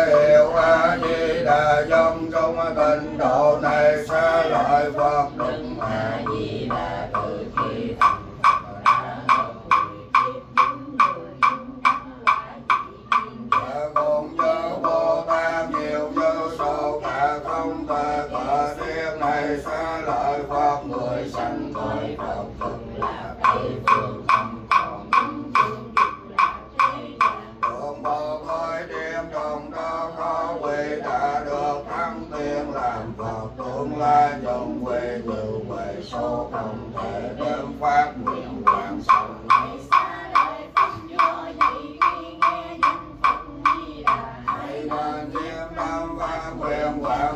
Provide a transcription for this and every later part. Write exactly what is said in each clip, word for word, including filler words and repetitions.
Hiệu A Di Đà trong trong tịnh độ này xa lợi Phật đúng A Di Đà từ khi cùng nhớ Bồ Tát nhiều như số cả không thể cỡ riêng này xa lợi Phật người sanh cõi Phật từng là Tây phương không còn đường bồ khói đêm trong đó có quỳ đã được thắng tiên làm Phật tương lai trong quê như quê số không thể đem phát nguyện hoàng sanh này xa lợi Phật do vậy khi nghe danh Phật Di Đà hãy nên chiếm năm và quyền hoàng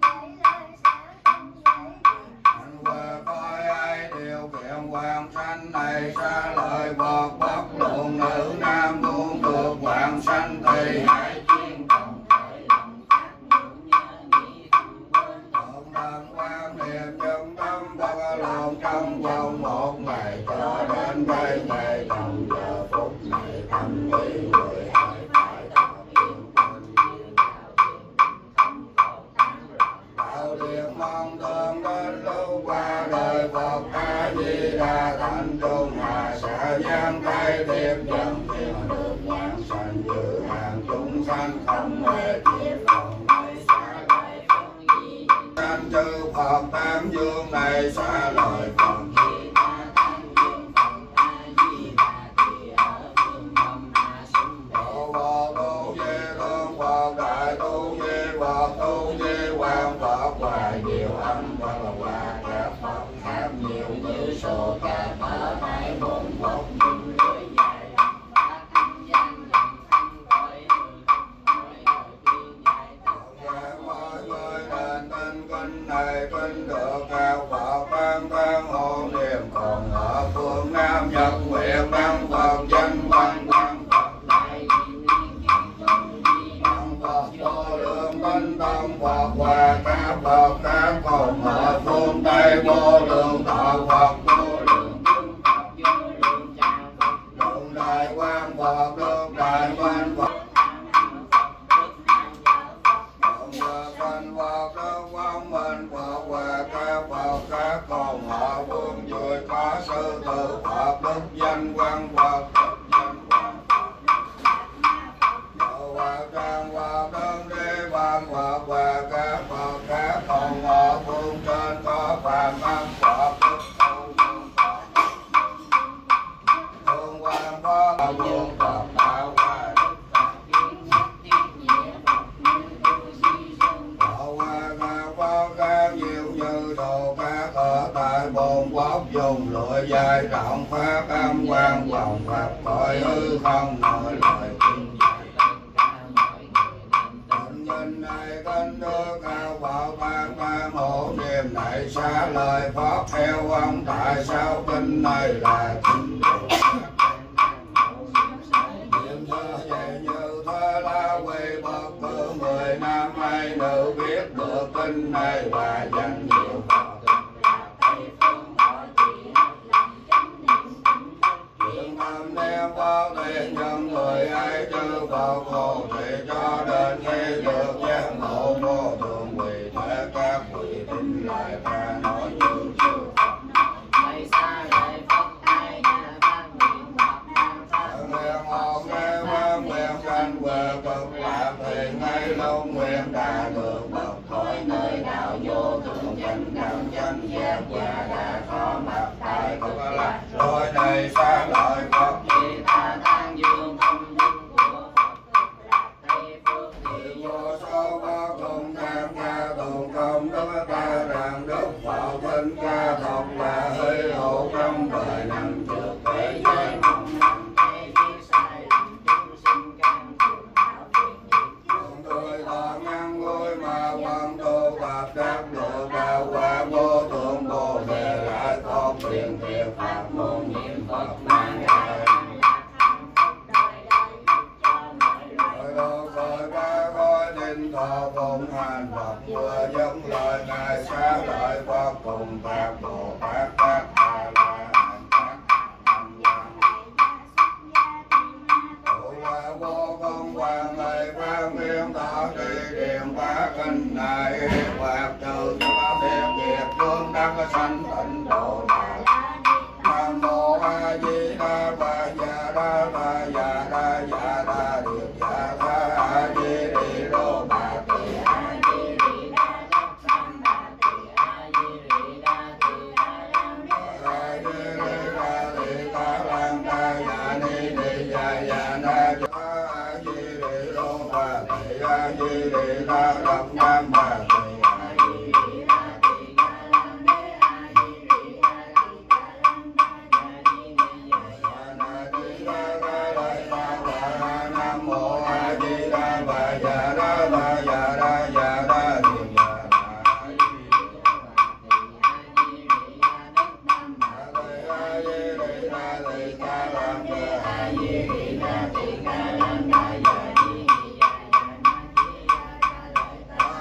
hoàng sanh này xa lợi Phật bất luận nữ nam muốn được hoàng sanh thì hãy chuyên cộng khởi lòng phát nguyện nhớ nghĩ không quên cộng đồng quan niệm chân tâm Phật lòng trong vòng một ngày cho đến đây ngày trong giờ phút này thâm ý người hãy phải tập yên bình như đạo thiền không còn tán loạn đạo điện mong thương đến lúc qua đời Phật A Di Đà thành trung hà sẽ giang tay tiếp dẫn thiên được quang sanh dự hàng chúng sanh không hề chia phần nơi xa lợi Phật Di sanh chư Phật tam dương này xa lợi Phật Di Đà tam dương Phật A Di Đà thì ở phương Đông Hà Sinh độ Bồ Tu Di Thương Phật Đại Tu Di Phật Tu Di Quang Phật hoài nhiều âm Phật hòa các Phật khác nhiều như số cả thở thái bốn một những lưỡi dài lắm và thanh gian dần thanh cõi cõi đời tiên dài tận mọi người đền tin kinh này kinh được cao Phật ban ban hộ niệm còn ở phương Nam Nhật nguyện ban Phật danh ban ban Phật đại diện liên kiện chung di ban Phật vô lượng tinh tâm Phật và các Phật khác còn ở phương Tây vô lượng thọ Phật vô lượng quân Phật vô lượng tràng Phật lượng đại quang Phật lượng đại quang Phật Minh Phật và các Phật khác còn ở phương dưới có sư tử Phật đức danh quang Phật đức danh quang Phật và trang Phật đơn đi ban Phật và các Phật khác còn ở phương trên có Phạm Văn Phật đức tu vương Phật thương quang Phật vương Phật đạo hoài đức Phật kiến nhất thiết nghĩa Phật như tu si dân độ qua các Phật khác nhiều như đồ các ở tại bồn quốc dùng lưỡi dài trọng pháp âm quan vòng Phật cõi hư không nói lời kinh dạy tất cả mọi người nên tin này kinh đưa cao Phật ban ban hộ niệm này xa lời Pháp theo ông tại sao kinh này là kinh được niệm thơ vậy như thơ la quỳ bất cứ người nam hay nữ biết được kinh này và danh hiệu Phật chuyện tâm đem Phật tiền nhân người ai chư Phật hộ thị cho đến khi được giác ngộ vô thượng quỳ thế các quỳ tin lại ta nói như chư Phật nói xa lời Phật ai đã ban nguyện hoặc ban thân nguyện hồn nghe ban nguyện sanh về cực lạc thì ngay lâu nguyện đã được bậc khỏi nơi đạo vô thượng chánh đẳng chánh giác và đã có mặt tại cực lạc rồi này xa lời Phật vì ta tán dương công đức của Phật cực lạc Tây phương thì vô số có cùng tham gia tụng công đức ta rằng đức Phật vinh ca thật là hy hữu trong đời năm trước thế giới mong năm thế biết sai lầm chúng sinh can trường đạo thiện diệt người thọ nhân vui mà quan tu tập đắc được đạo quả vô thượng bồ đề lại có quyền thiện pháp môn niệm Phật mang lại thọ phụng hành Phật vừa giống lời ngài xá lợi Phật cùng các Bồ Tát các A La Hán các Thanh Văn tụ hòa vô công hoàng ngày phát quan nghiêm thọ trì điện bá kinh này hoạt trừ cho thiên diệt phương đắc sanh tịnh độ. Nam mô A Di Đà Phật. Dạ đa đa dạ đa dạ đa điệp dạ đa A Di Đì Đô Bà Tỳ A Di Đì Đa Đốc Sam Bà Tỳ A Di Đì Đa Tỳ Đa Đăng Đế A Di Đì Đa Tỳ Đa Đăng Đa Dạ Ni Đì Dạ Dạ Na A Di Đì Đô Bà Tỳ A Di Đì Đa Đốc Nam Bà Tỳ A Di Đì Đa Tỳ Đa Đăng Đế A Di Đì Đa Tỳ Đa Đăng Đa Dạ Ni Đì Dạ Na Tỳ Đa Đa Đa Đa Nam Mô A Di Đà Phật. Dạ đa đa dạ đa dạ đa điệp dạ đa A Di Đì Đà Tỳ Đa Đăng Đế A Di Đì Đa Tỳ Đa Đăng Đa Dạ Ni Đì Dạ Dạ Na Tỳ Đa Đa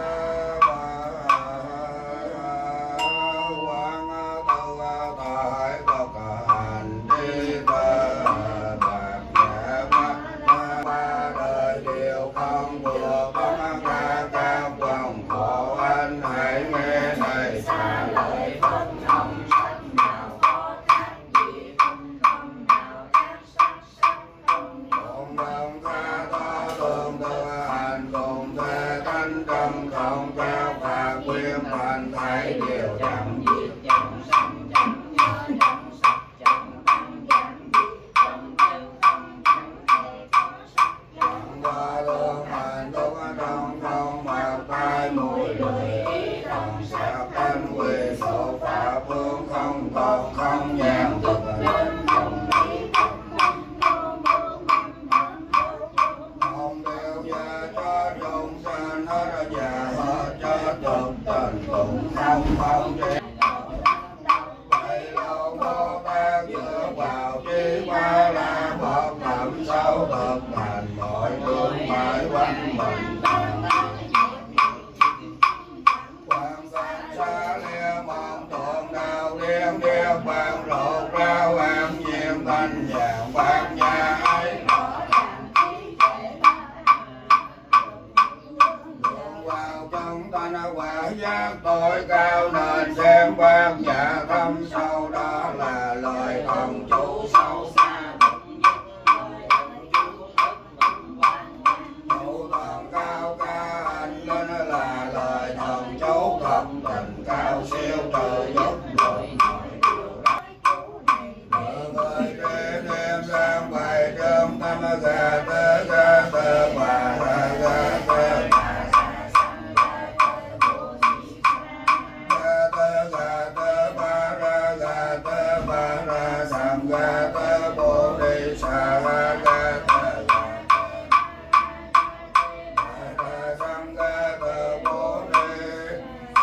Quán tu tại Phật hành đi ta bạc nhẹ ba đời đều không vừa không ca ca quần khổ anh hãy nghe này xả lời phân không sắc nào có khác gì không không nào khác sắc sắc không cùng đồng tha to tương tự hành cùng thế tánh tâm không cao phạt quyên thành thấy điều chẳng diệt chẳng sanh chẳng nhớ chẳng sắc chẳng tăng chẳng diệt chẳng kêu không chẳng thể có sắc chẳng qua lương hành tốt trong không mặc tai mũi lưỡi ý đồng sắc thanh quy số pháp phương không còn không nhãn thực đến không lý không không vô vô không không không đều gia cho chúng sanh hết già hết cho tục tình cũng không không chế vậy lâu Bồ Tát dựa vào trí qua la Phật thầm sâu thực hành mọi đường mãi quanh mình quan sát xa lia mong thuận đạo điên điên bàn rột rao an nhiên thanh nhàn bát nhà ấy vào trong thanh quả giác tối cao nên xem bát nhà thâm sâu đó là lời thần chú sâu xa thủ thần cao ca anh lên là lời thần chú thập tình cao siêu trời giúp người người đêm đêm sang bày trơm tâm gà tơ gà tơ và gà tơ ga tơ bồ đề sa ga tơ sam ga tơ bồ đề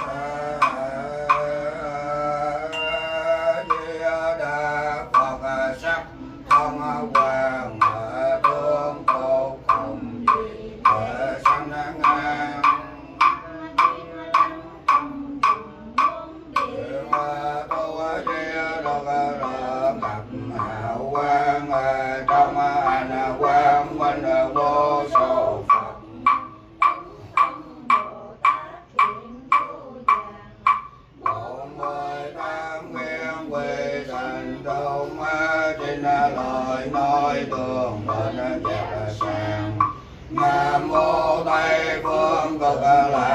sa di đà Phật sắc thông hoàng tương cô không gì để sanh ngang hào quang trong anh quang minh vô số Phật bốn mươi tám nguyên quy thành trung trên lời nói tường bên dẹp sang Nam mô Tây phương cực lạc